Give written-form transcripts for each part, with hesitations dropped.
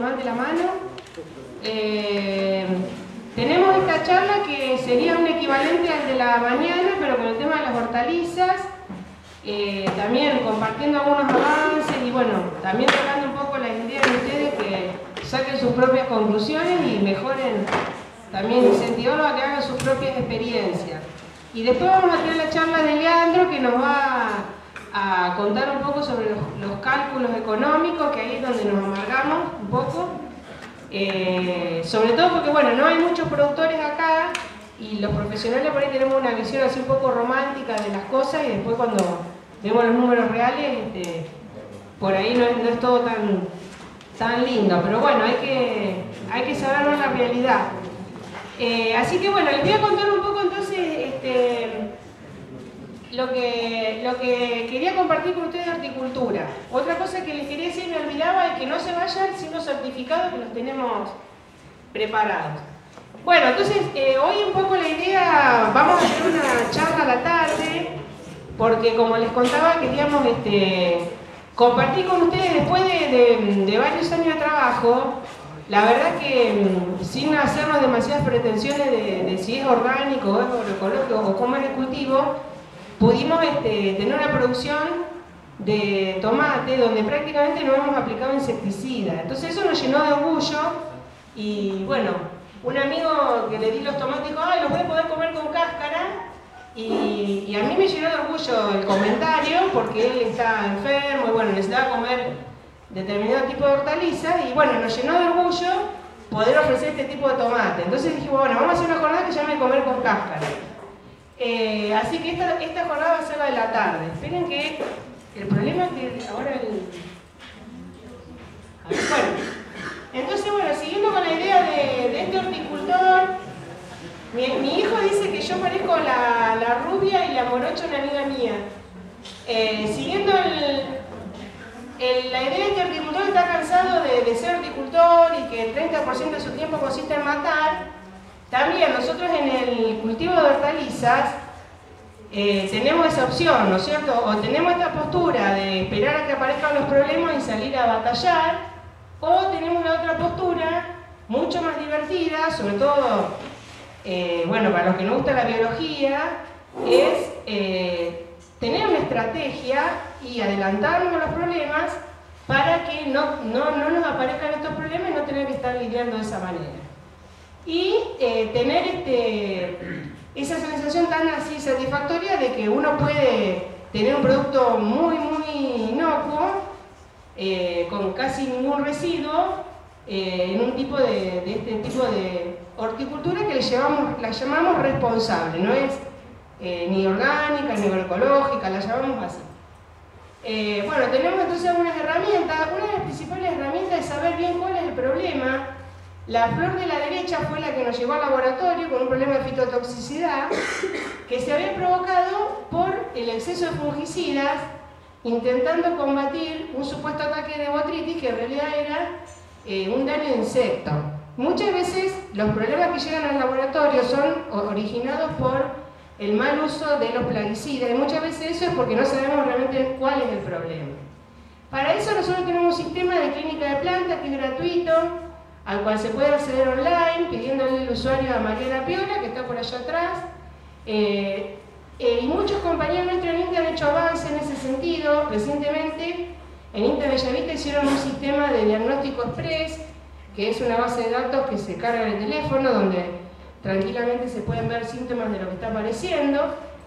levante la mano. Tenemos esta charla que sería un equivalente al de la mañana, pero con el tema de las hortalizas, también compartiendo algunos avances y bueno, también tocando un poco las ideas de ustedes que saquen sus propias conclusiones y mejoren, también incentivarlos a que hagan sus propias experiencias. Y después vamos a tener la charla de Leandro, que nos va a contar un poco sobre los cálculos económicos, que ahí es donde nos amargamos un poco. Sobre todo porque bueno, no hay muchos productores acá y los profesionales por ahí tenemos una visión así un poco romántica de las cosas y después cuando vemos los números reales, por ahí no es todo tan lindo, pero bueno, hay que saber ver la realidad. Así que bueno, les voy a contar un poco entonces lo que quería compartir con ustedes de horticultura. Otra cosa que les quería decir, me olvidaba, es que no se vayan sin los certificados que los tenemos preparados. Bueno, entonces hoy un poco la idea, vamos a hacer una charla a la tarde, porque como les contaba queríamos compartir con ustedes después de varios años de trabajo. La verdad que sin hacernos demasiadas pretensiones de si es orgánico o es agroecológico o cómo es el cultivo, pudimos tener una producción de tomate donde prácticamente no hemos aplicado insecticida. Entonces eso nos llenó de orgullo y bueno, un amigo que le di los tomates dijo, los voy a poder comer con cáscara y a mí me llenó de orgullo el comentario porque él está enfermo y bueno, necesitaba comer determinado tipo de hortalizas y bueno, nos llenó de orgullo poder ofrecer este tipo de tomate. Entonces dijimos, bueno, vamos a hacer una jornada que se llame comer con cáscara. Así que esta jornada va a ser la de la tarde. Esperen que el problema es que ahora bueno, entonces bueno, siguiendo con la idea de este horticultor, mi hijo dice que yo parezco la rubia y la morocha, una amiga mía. Siguiendo la idea de este horticultor está cansado de ser horticultor y que el 30% de su tiempo consiste en matar. También nosotros en el cultivo de hortalizas tenemos esa opción, ¿no es cierto? O tenemos esta postura de esperar a que aparezcan los problemas y salir a batallar, o tenemos la otra postura, mucho más divertida, sobre todo, bueno, para los que nos gusta la biología, es tener una estrategia y adelantarnos a los problemas para que no nos aparezcan estos problemas y no tener que estar lidiando de esa manera. Y tener esa sensación tan así satisfactoria de que uno puede tener un producto muy inocuo, con casi ningún residuo, en un tipo este tipo de horticultura que la llamamos responsable, no es ni orgánica ni agroecológica, la llamamos así. Bueno, tenemos entonces algunas herramientas. Una de las principales herramientas es saber bien cuál es el problema. La flor de la derecha fue la que nos llevó al laboratorio con un problema de fitotoxicidad que se había provocado por el exceso de fungicidas intentando combatir un supuesto ataque de botritis que en realidad era un daño de insecto. Muchas veces los problemas que llegan al laboratorio son originados por el mal uso de los plaguicidas y muchas veces eso es porque no sabemos realmente cuál es el problema. Para eso nosotros tenemos un sistema de clínica de plantas que es gratuito, al cual se puede acceder online pidiéndole el usuario a Mariana Piola, que está por allá atrás. Y muchos compañeros nuestros en INTA han hecho avances en ese sentido. Recientemente en INTA Bellavista hicieron un sistema de diagnóstico express, que es una base de datos que se carga en el teléfono, donde tranquilamente se pueden ver síntomas de lo que está apareciendo.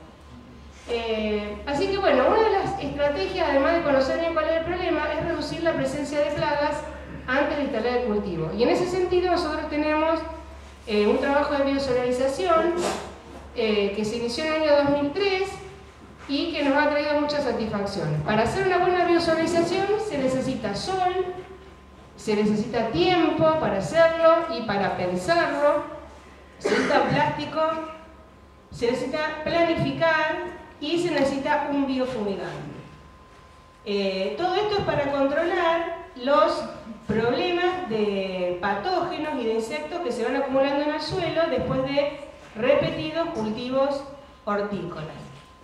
Así que bueno, una de las estrategias, además de conocer bien cuál es el problema, es reducir la presencia de plagas antes de instalar el cultivo. Y en ese sentido nosotros tenemos un trabajo de biosolarización que se inició en el año 2003 y que nos ha traído muchas satisfacciones. Para hacer una buena biosolarización se necesita sol, se necesita tiempo para hacerlo y para pensarlo, se necesita plástico, se necesita planificar y se necesita un biofumigante. Todo esto es para controlar los problemas de patógenos y de insectos que se van acumulando en el suelo después de repetidos cultivos hortícolas.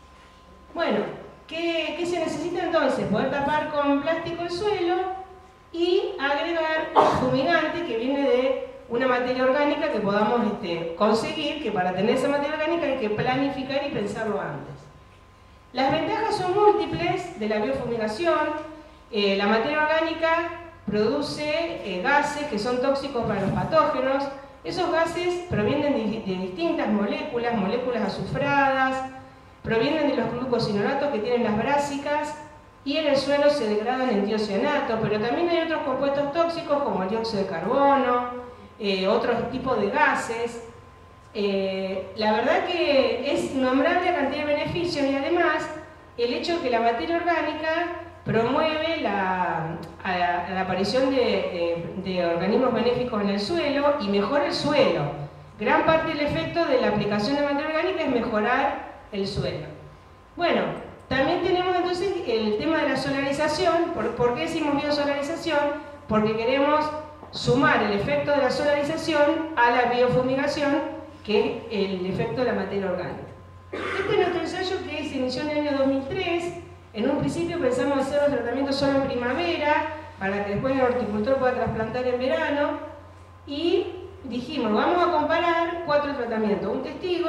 Bueno, ¿qué se necesita entonces? Poder tapar con plástico el suelo y agregar un fumigante que viene de una materia orgánica que podamos conseguir, que para tener esa materia orgánica hay que planificar y pensarlo antes. Las ventajas son múltiples de la biofumigación. La materia orgánica produce gases que son tóxicos para los patógenos. Esos gases provienen de distintas moléculas, moléculas azufradas, provienen de los glucosinolatos que tienen las brásicas y en el suelo se degradan en tiocianato, pero también hay otros compuestos tóxicos como el dióxido de carbono, otros tipos de gases. La verdad que es innombrable la cantidad de beneficios y además el hecho de que la materia orgánica promueve la aparición de organismos benéficos en el suelo y mejora el suelo. Gran parte del efecto de la aplicación de materia orgánica es mejorar el suelo. Bueno, también tenemos entonces el tema de la solarización. ¿Por qué decimos biosolarización? Porque queremos sumar el efecto de la solarización a la biofumigación, que es el efecto de la materia orgánica. Este es nuestro ensayo que se inició en el año 2003. En un principio pensamos hacer los tratamientos solo en primavera, para que después el horticultor pueda trasplantar en verano, y dijimos, vamos a comparar 4 tratamientos, un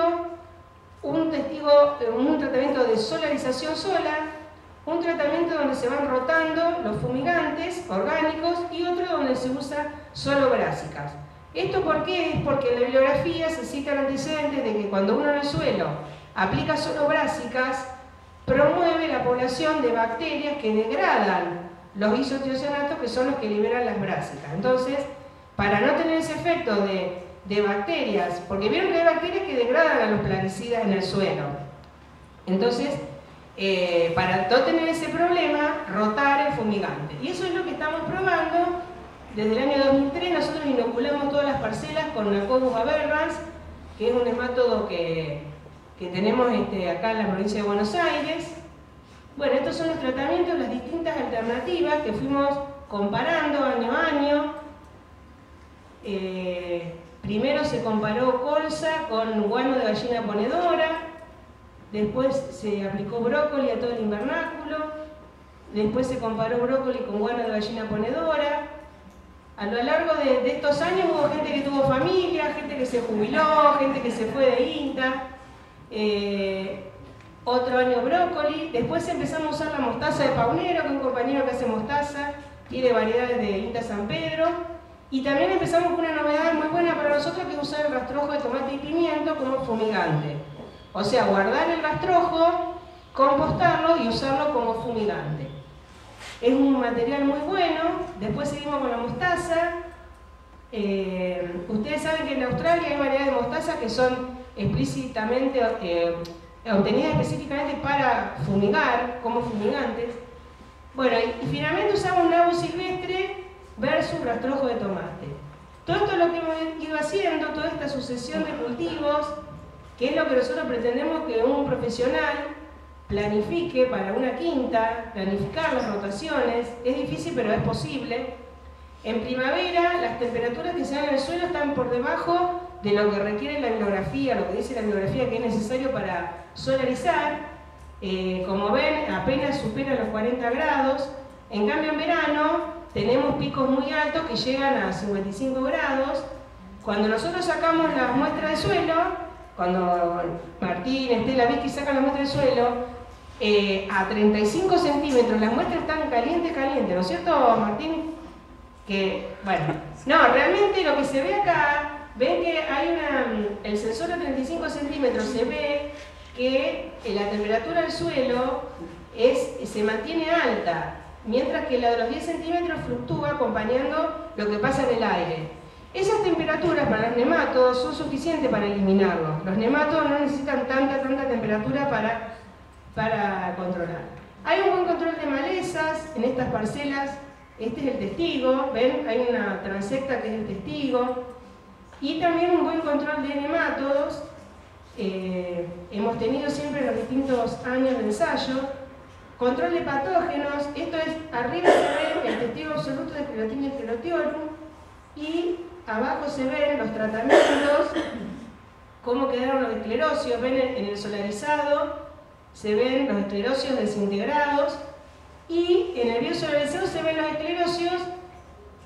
tratamiento de solarización sola, un tratamiento donde se van rotando los fumigantes orgánicos y otro donde se usa solo brásicas. ¿Esto por qué? Es porque en la bibliografía se citan antecedentes de que cuando uno en el suelo aplica solo brásicas, promueve la población de bacterias que degradan los isotiocianatos, que son los que liberan las brásicas. Entonces, para no tener ese efecto de bacterias, porque vieron que hay bacterias que degradan a los plaguicidas en el suelo. Entonces, para no tener ese problema, rotar el fumigante. Y eso es lo que estamos probando. Desde el año 2003 nosotros inoculamos todas las parcelas con Nacobus aberrans, que es un nemátodo que tenemos acá en la provincia de Buenos Aires. Bueno, estos son los tratamientos, las distintas alternativas que fuimos comparando año a año. Primero se comparó colza con guano de gallina ponedora, después se aplicó brócoli a todo el invernáculo, después se comparó brócoli con guano de gallina ponedora. A lo largo de estos años hubo gente que tuvo familia, gente que se jubiló, gente que se fue de INTA. Otro año brócoli, después empezamos a usar la mostaza de Paunero, que es un compañero que hace mostaza, tiene variedades de INTA San Pedro, y también empezamos con una novedad muy buena para nosotros, que es usar el rastrojo de tomate y pimiento como fumigante. O sea, guardar el rastrojo, compostarlo y usarlo como fumigante. Es un material muy bueno. Después seguimos con la mostaza. Ustedes saben que en Australia hay variedades de mostaza que son explícitamente obtenidas específicamente para fumigar, como fumigantes. Bueno, y finalmente usamos nabo silvestre versus rastrojo de tomate. Todo esto es lo que hemos ido haciendo, toda esta sucesión de cultivos, que es lo que nosotros pretendemos que un profesional planifique para una quinta, planificar las rotaciones. Es difícil, pero es posible. En primavera, las temperaturas que se dan en el suelo están por debajo de lo que requiere la bibliografía, lo que dice la bibliografía que es necesario para solarizar. Como ven, apenas supera los 40 grados. En cambio, en verano tenemos picos muy altos que llegan a 55 grados. Cuando nosotros sacamos las muestras de suelo, cuando Martín, Estela, Vicky sacan la muestra de suelo, a 35 centímetros, las muestras están calientes, ¿no es cierto, Martín? Que, bueno, no, realmente lo que se ve acá, ven que hay el sensor a 35 centímetros, se ve que la temperatura del suelo se mantiene alta, mientras que la de los 10 centímetros fluctúa acompañando lo que pasa en el aire. Esas temperaturas para los nematodos son suficientes para eliminarlos. Los nematodos no necesitan tanta temperatura para controlar. Hay un buen control de malezas en estas parcelas. Este es el testigo, ven, hay una transecta que es el testigo. Y también un buen control de nematodos. Hemos tenido siempre en los distintos años de ensayo. Control de patógenos, esto es, arriba se ve el testigo absoluto de Sclerotinia sclerotiolum y abajo se ven los tratamientos, cómo quedaron los esclerosios. Ven en el solarizado, se ven los esclerosios desintegrados y en el biosolarizado se ven los esclerosios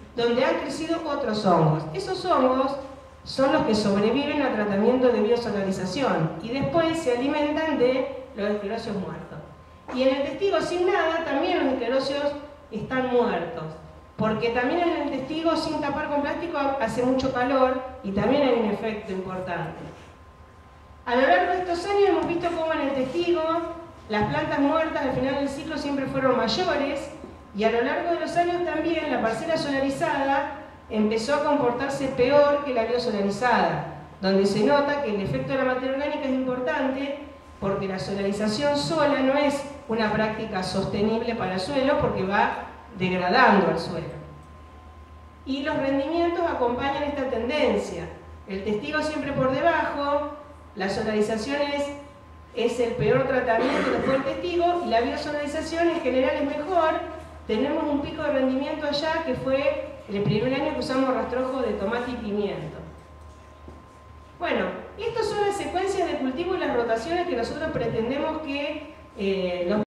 donde han crecido otros hongos. Esos hongos son los que sobreviven al tratamiento de biosolarización y después se alimentan de los esclerosios muertos. Y en el testigo sin nada también los esclerosios están muertos, porque también en el testigo sin tapar con plástico hace mucho calor y también hay un efecto importante. A lo largo de estos años hemos visto cómo en el testigo las plantas muertas al final del ciclo siempre fueron mayores y a lo largo de los años también la parcela solarizada empezó a comportarse peor que la biosolarizada, donde se nota que el efecto de la materia orgánica es importante porque la solarización sola no es una práctica sostenible para el suelo porque va degradando al suelo. Y los rendimientos acompañan esta tendencia. El testigo siempre por debajo, la solarización es el peor tratamiento después del testigo y la biosolarización en general es mejor. Tenemos un pico de rendimiento allá que fue el primer año que usamos rastrojo de tomate y pimiento. Bueno, estas son las secuencias de cultivo y las rotaciones que nosotros pretendemos que los